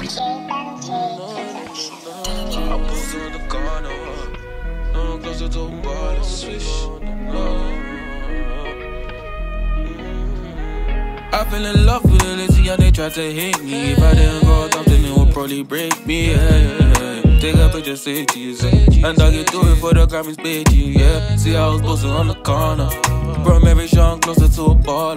I was in the corner, no closer to a ball, swish. I fell in love with a lazy and they tried to hate me. If I didn't go up, then it would probably break me. Yeah. Take a picture, say cheese, and I get do it for the Grammys, baby. Yeah. See, I was posting on the corner, brought every Sean closer to a baller.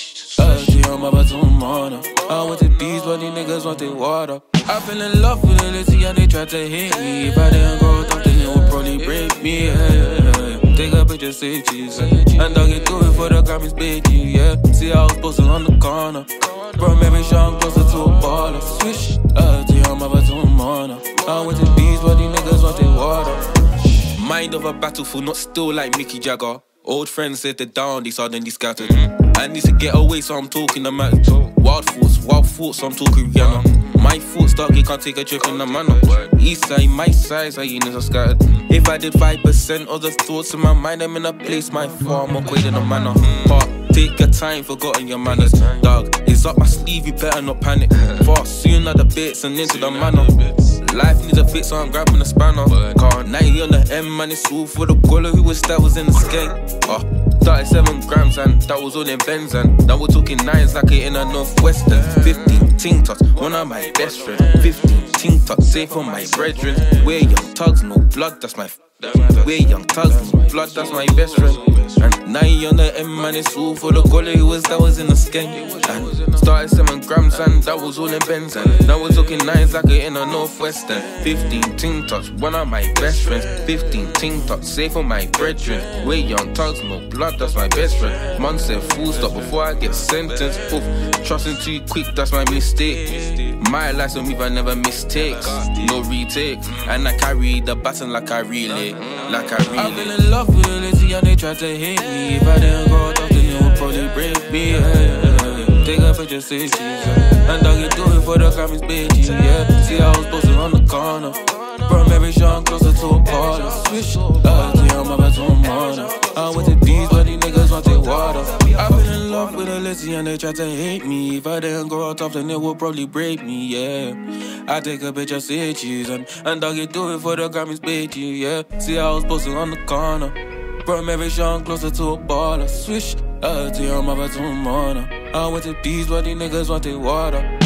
I'm about to morning. I went to bees, but these niggas want their water. I fell in love with a lazy and they tried to hate me. If I didn't go up, then it would probably break me. Yeah. Take a picture, say cheese, and I get do it for the Grammys, baby. Yeah. See, I was posting on the corner, brought every Sean closer to a baller. Swish, I'm about to morning. I went to bees, but these niggas want their water. Mind of a battlefield, not still like Mickey Jagger. Old friends said they're down, they suddenly scattered. I need to get away, so I'm talking the matter. Wild thoughts, so I'm talking Rihanna. My thoughts dark, you can't take a trip in the manner. East side, my size, hyenas are scattered. If I did 5% of the thoughts in my mind, I'm in a place, my farm, I'm quite in a manner. But take your time, forgotten your manners. Dog, it's up my sleeve, you better not panic. Fast, soon at the bits and into the manner. Life needs a fix, so I'm grabbing a spanner. Car 90 on the M, man, it's all for the goaler who was that was in the skate. Started 7 grams and that was all in Benz, and now we're talking nines like it in a Northwestern. 15 ting tots, one of my best friends. 15 ting tots, safe for my brethren. We're young thugs, no blood, that's my. We're young thugs, no blood, that's my best friend. And 90 on the M, man, it's all for the goaler who was that was in the skate. And started 7 grams and that was all in Benz, and now we're talking nines like it in a Northwestern. 15 ting tots, one of my best friends. 15 ting tots, safe for my brethren. We're young thugs, no blood, that's my best friend. Man said full stop before I get sentenced. Oof, trusting too quick, that's my mistake. My life's a move, I never mistakes. No retake, and I carry the baton like I relay. I fell in love with a lazy and they tried to hate me. If I didn't go up, then it would probably break me. Yeah. Take a picture, say cheese, and I get do it for the Grammys, baby. Yeah. See, I was posting on the corner, brought every Sean closer to a baller. Swish, I'm about to morning. I went to bees, but these niggas want their water. I fell in love with a lazy and they tried to hate me. If I didn't go out, then it would probably break me. Yeah. I take a picture, say cheese, and I get do it for the Grammys, baby. Yeah. See, I was posting on the corner, brought every Sean closer to a baller. Swish, I'm about to morning. I went to bees, but these niggas want their water.